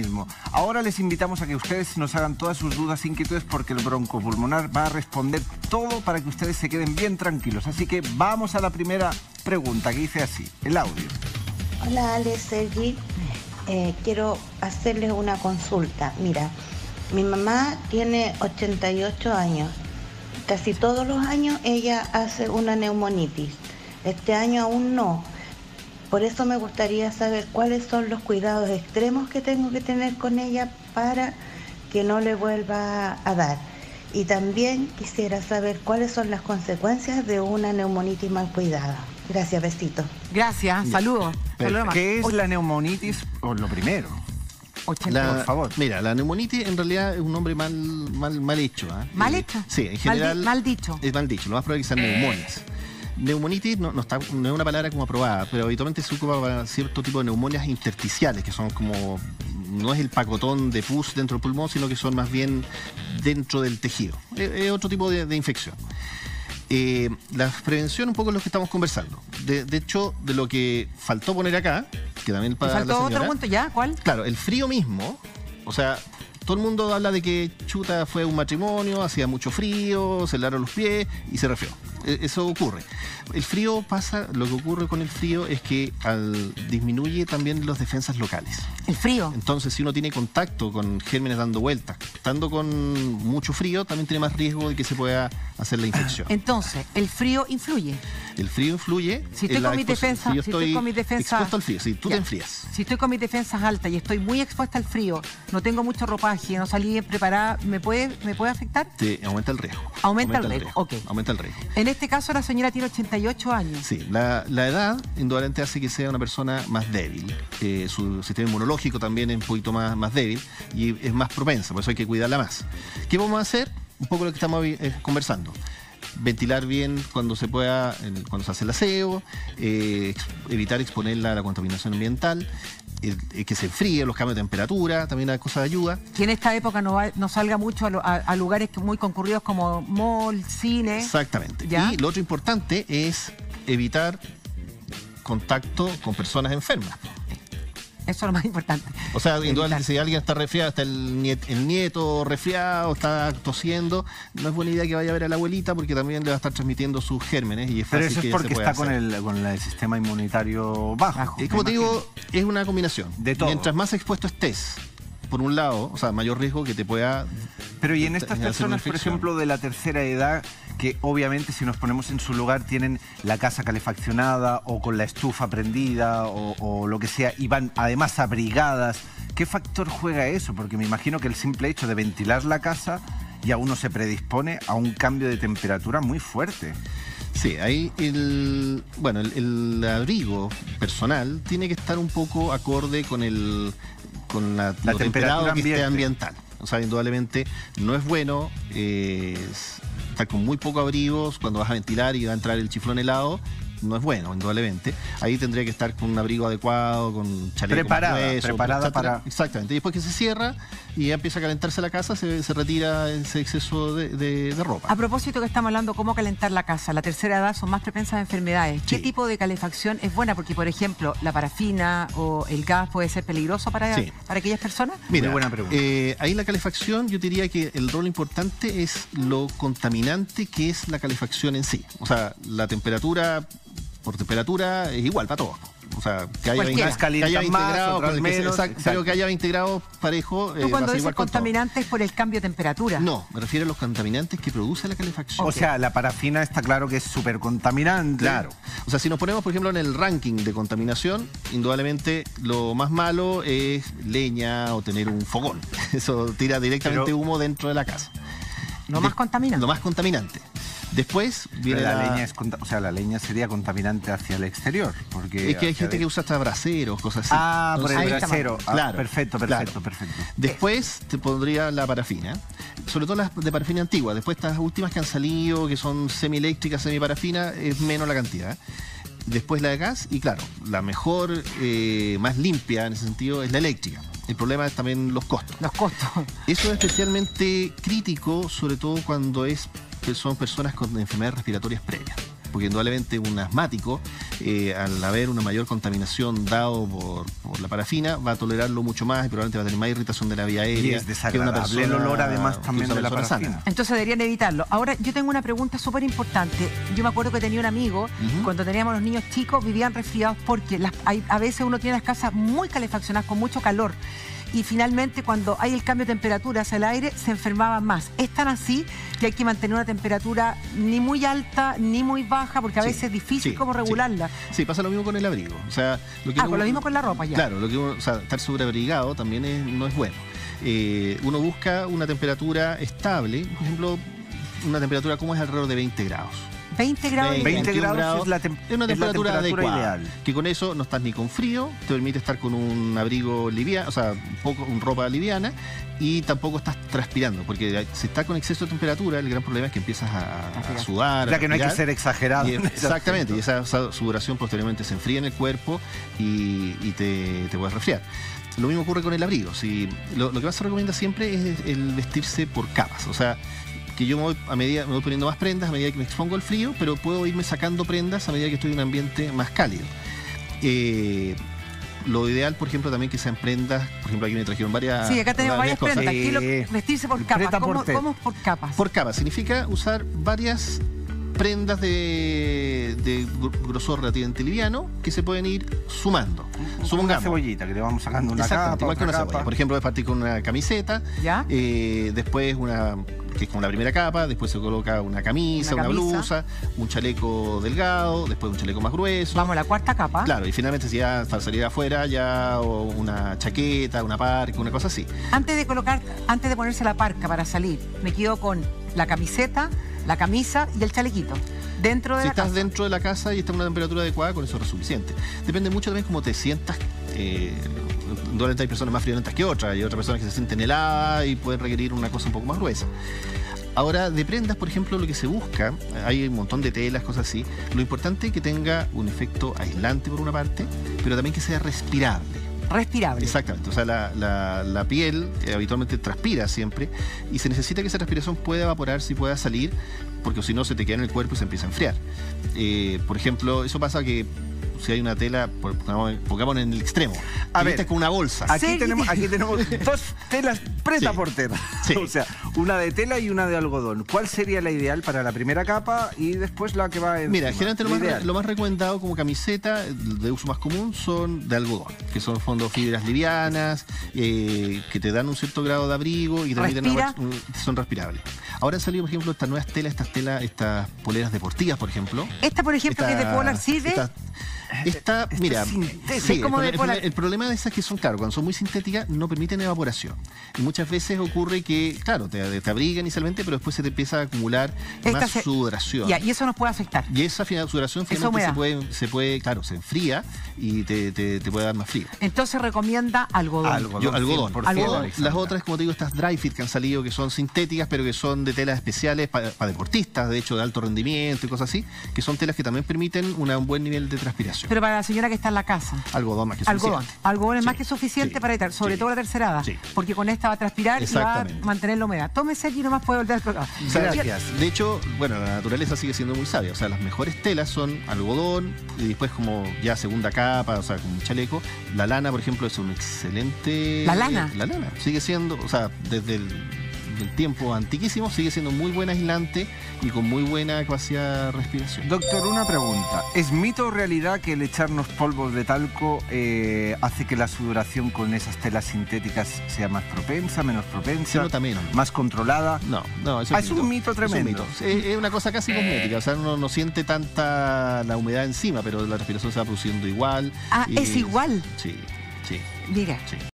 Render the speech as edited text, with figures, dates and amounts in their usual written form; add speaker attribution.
Speaker 1: mismo. Ahora les invitamos a que ustedes nos hagan todas sus dudas, inquietudes, porque el broncopulmonar va a responder todo para que ustedes se queden bien tranquilos. Así que vamos a la primera pregunta, que dice así, el audio.
Speaker 2: Hola, Ale, Sergi. Quiero hacerles una consulta. Mira, mi mamá tiene 88 años. Casi todos los años ella hace una neumonitis. Este año aún no. Por eso me gustaría saber cuáles son los cuidados extremos que tengo que tener con ella para que no le vuelva a dar. Y también quisiera saber cuáles son las consecuencias de una neumonitis mal cuidada. Gracias, besito.
Speaker 3: Gracias, saludos.
Speaker 1: ¿Qué es la neumonitis? O lo primero. Por favor.
Speaker 4: Mira, la neumonitis en realidad es un nombre mal hecho.
Speaker 3: ¿Mal hecho?
Speaker 4: Sí, en general.
Speaker 3: Mal dicho.
Speaker 4: Es mal dicho. Lo más probable es que sean neumonias. Neumonitis no es una palabra como aprobada, pero habitualmente se ocupa para cierto tipo de neumonias intersticiales, que son como, no es el pacotón de pus dentro del pulmón, sino que son más bien dentro del tejido. Es otro tipo de infección. La prevención un poco es lo que estamos conversando. De hecho, de lo que faltó poner acá, que también para
Speaker 3: ¿Faltó
Speaker 4: la señora,
Speaker 3: otro punto ya? ¿Cuál?
Speaker 4: Claro, el frío mismo, o sea, todo el mundo habla de que chuta fue un matrimonio, hacía mucho frío, se le helaron los pies y se resfrió. Eso ocurre. El frío pasa, lo que ocurre con el frío es que disminuye también las defensas locales.
Speaker 3: ¿El frío?
Speaker 4: Entonces, si uno tiene contacto con gérmenes dando vueltas, estando con mucho frío, también tiene más riesgo de que se pueda hacer la infección.
Speaker 3: Entonces, ¿el frío influye?
Speaker 4: El frío influye.
Speaker 3: Si estoy con mis defensas,
Speaker 4: expuesto al frío, si tú te enfrías.
Speaker 3: Si estoy con mis defensas altas y estoy muy expuesta al frío, no tengo mucho ropaje, no salí bien preparada, ¿me puede afectar?
Speaker 4: Te aumenta el riesgo.
Speaker 3: Aumenta el riesgo, ok.
Speaker 4: Aumenta el riesgo.
Speaker 3: En este caso, la señora tiene 88 años.
Speaker 4: Sí, la edad indudablemente hace que sea una persona más débil. Su sistema inmunológico también es un poquito más débil y es más propensa, por eso hay que cuidarla más. ¿Qué vamos a hacer? Un poco lo que estamos conversando. Ventilar bien cuando se pueda, cuando se hace el aseo, evitar exponerla a la contaminación ambiental, que se enfríe, los cambios de temperatura, también hay cosas de ayuda.
Speaker 3: Que en esta época no salga mucho a lugares muy concurridos como mall, cine.
Speaker 4: Exactamente.
Speaker 3: ¿Ya?
Speaker 4: Y lo otro importante es evitar contacto con personas enfermas.
Speaker 3: Eso es lo más importante.
Speaker 4: O sea, indudablemente si alguien está resfriado, está el nieto resfriado, está tosiendo, no es buena idea que vaya a ver a la abuelita porque también le va a estar transmitiendo sus gérmenes y es fácil.
Speaker 1: Pero eso es
Speaker 4: que
Speaker 1: porque está con el sistema inmunitario bajo.
Speaker 4: Como te digo, es una combinación.
Speaker 1: De todo.
Speaker 4: Mientras más expuesto estés, por un lado, o sea, mayor riesgo que te pueda...
Speaker 1: Pero y en estas personas, por ejemplo, de la tercera edad, que obviamente si nos ponemos en su lugar tienen la casa calefaccionada o con la estufa prendida o lo que sea, y van además abrigadas, ¿qué factor juega eso? Porque me imagino que el simple hecho de ventilar la casa ya uno se predispone a un cambio de temperatura muy fuerte.
Speaker 4: Sí, ahí el abrigo personal tiene que estar un poco acorde con la temperatura que esté ambiental. O sea, indudablemente no es bueno estar con muy poco abrigos cuando vas a ventilar y va a entrar el chiflón helado. No es bueno, indudablemente. Ahí tendría que estar con un abrigo adecuado, con chaleco
Speaker 1: preparada para...
Speaker 4: Exactamente. Y después que se cierra y ya empieza a calentarse la casa, se retira ese exceso de ropa.
Speaker 3: A propósito que estamos hablando cómo calentar la casa, la tercera edad son más propensas a enfermedades. ¿Qué tipo de calefacción es buena? Porque, por ejemplo, la parafina o el gas puede ser peligroso para aquellas personas.
Speaker 4: Mira,
Speaker 1: muy buena pregunta.
Speaker 4: Ahí la calefacción, yo diría que el rol importante es lo contaminante que es la calefacción en sí. O sea, la temperatura... Por temperatura es igual para todos. O sea, que haya 20 grados, pero que haya 20 grados parejo.
Speaker 3: Tú cuando dices contaminantes por el cambio de temperatura.
Speaker 4: No, me refiero a los contaminantes que produce la calefacción.
Speaker 1: O sea, la parafina está claro que es súper contaminante.
Speaker 4: Claro. O sea, si nos ponemos, por ejemplo, en el ranking de contaminación, indudablemente lo más malo es leña o tener un fogón. Eso tira directamente humo dentro de la casa.
Speaker 3: Lo más contaminante.
Speaker 4: Lo más contaminante. Después viene
Speaker 1: la leña sería contaminante hacia el exterior, porque
Speaker 4: es que hay gente que usa hasta braseros, cosas así.
Speaker 1: Ah, por el brasero.
Speaker 4: Claro,
Speaker 1: perfecto.
Speaker 4: Después te pondría la parafina, sobre todo las de parafina antigua. Después estas últimas que han salido, que son semieléctricas, semiparafina, es menos la cantidad. Después la de gas y claro, la mejor, más limpia en ese sentido es la eléctrica. El problema es también los costos. Eso es especialmente crítico, sobre todo cuando son personas con enfermedades respiratorias previas. Porque indudablemente un asmático al haber una mayor contaminación dado por la parafina, va a tolerarlo mucho más y probablemente va a tener más irritación de la vía aérea.
Speaker 1: Y es desagradable el olor además también de la parafina.
Speaker 3: Sana. Entonces deberían evitarlo. Ahora, yo tengo una pregunta súper importante. Yo me acuerdo que tenía un amigo, cuando teníamos los niños chicos, vivían resfriados porque a veces uno tiene las casas muy calefaccionadas, con mucho calor. Y finalmente, cuando hay el cambio de temperatura hacia el aire, se enfermaban más. Es tan así que hay que mantener una temperatura ni muy alta ni muy baja, porque a veces es difícil como regularla.
Speaker 4: Sí, pasa lo mismo con el abrigo. O sea,
Speaker 3: con lo mismo con la ropa ya.
Speaker 4: Claro, estar sobreabrigado también no es bueno. Uno busca una temperatura estable, por ejemplo, una temperatura como es alrededor de 20 grados.
Speaker 3: 20 grados.
Speaker 1: 20 grados
Speaker 4: es una temperatura adecuada,
Speaker 1: ideal.
Speaker 4: Que con eso no estás ni con frío, te permite estar con un abrigo liviano, o sea, un ropa liviana, y tampoco estás transpirando, porque si estás con exceso de temperatura, el gran problema es que empiezas a sudar.
Speaker 1: Ya que no hay que ser exagerado.
Speaker 4: Exactamente, y esa sudoración posteriormente se enfría en el cuerpo y te puedes resfriar. Lo mismo ocurre con el abrigo. Lo que más se recomienda siempre es el vestirse por capas, o sea, que yo me voy poniendo más prendas a medida que me expongo al frío, pero puedo irme sacando prendas a medida que estoy en un ambiente más cálido. Lo ideal, por ejemplo, también que sean prendas, por ejemplo, aquí me trajeron varias.
Speaker 3: Sí, acá tenemos varias
Speaker 4: cosas.
Speaker 3: prendas. Vestirse por capas. ¿Cómo es por capas?
Speaker 4: Por capas significa usar varias prendas de grosor relativamente liviano que se pueden ir sumando.
Speaker 1: Supongamos una cebollita que le vamos sacando una capa.
Speaker 4: Igual que una cebolla. Por ejemplo, voy a partir con una camiseta, después que es como la primera capa, después se coloca una camisa, una blusa, un chaleco delgado, después un chaleco más grueso.
Speaker 3: Vamos a la cuarta capa.
Speaker 4: Claro, y finalmente si ya para salir afuera, o una chaqueta, una parca, una cosa así.
Speaker 3: Antes de ponerse la parca para salir, me quedo con la camiseta, la camisa y el chalequito. Dentro de
Speaker 4: si
Speaker 3: la casa.
Speaker 4: estás dentro de la casa y está en una temperatura adecuada, con eso es suficiente. Depende mucho también cómo te sientas. Hay personas más friolentas que otras, y otras personas que se sienten heladas y pueden requerir una cosa un poco más gruesa. Ahora, de prendas, por ejemplo, lo que se busca, hay un montón de telas, cosas así. Lo importante es que tenga un efecto aislante por una parte, pero también que sea respirable.
Speaker 3: Respirable.
Speaker 4: Exactamente, o sea, la piel habitualmente transpira siempre y se necesita que esa respiración pueda evaporarse y pueda salir, porque si no se te queda en el cuerpo y se empieza a enfriar. Por ejemplo, eso pasa que si hay una tela, pongamos en el extremo,
Speaker 1: a ver,
Speaker 4: con una bolsa.
Speaker 1: Aquí tenemos dos telas preta por tela.
Speaker 4: Sí.
Speaker 1: O sea, una de tela y una de algodón. ¿Cuál sería la ideal para la primera capa y después la que va encima?
Speaker 4: Mira, generalmente lo más recomendado como camiseta de uso más común son de algodón, que son fibras livianas, que te dan un cierto grado de abrigo y también son respirables. Ahora han salido, por ejemplo, estas nuevas telas, estas poleras deportivas, por ejemplo.
Speaker 3: Esta, por ejemplo, que es de Polar, ¿sirve?
Speaker 4: Mira,
Speaker 3: sí,
Speaker 4: el problema de esas que son, claro, cuando son muy sintéticas, no permiten evaporación. Y muchas veces ocurre que, claro, te abrigan inicialmente, pero después se te empieza a acumular más sudoración.
Speaker 3: Y eso nos puede afectar.
Speaker 4: Y esa sudoración finalmente se puede, claro, se enfría y te puede dar más frío.
Speaker 3: Entonces recomienda algodón.
Speaker 4: Algodón. Las otras, como te digo, estas dry fit que han salido, que son sintéticas, pero que son de telas especiales para deportistas, de hecho, de alto rendimiento y cosas así, que son telas que también permiten un buen nivel de transpiración.
Speaker 3: Pero para la señora que está en la casa.
Speaker 4: Algodón más que suficiente.
Speaker 3: Algodón es más que suficiente para evitar, sobre todo la tercera edad. Porque con esta va a transpirar y va a mantener la humedad. Tómese aquí, nomás puede volver al programa.
Speaker 4: Gracias. De hecho, bueno, la naturaleza sigue siendo muy sabia. O sea, las mejores telas son algodón y después como ya segunda capa, o sea, como un chaleco. La lana, por ejemplo, es un excelente...
Speaker 3: ¿La lana?
Speaker 4: La lana. Sigue siendo, o sea, desde el tiempo antiquísimo, sigue siendo muy buen aislante y con muy buena capacidad de respiración.
Speaker 1: Doctor, una pregunta. ¿Es mito o realidad que el echarnos polvos de talco hace que la sudoración con esas telas sintéticas sea más propensa, menos propensa?
Speaker 4: Se nota menos.
Speaker 1: ¿Más controlada?
Speaker 4: No, eso
Speaker 1: es un mito tremendo.
Speaker 4: Es una cosa casi cosmética, o sea, uno no siente tanta la humedad encima, pero la respiración se va produciendo igual.
Speaker 3: ¿Es igual?
Speaker 4: Sí.
Speaker 3: Mira.
Speaker 4: Sí.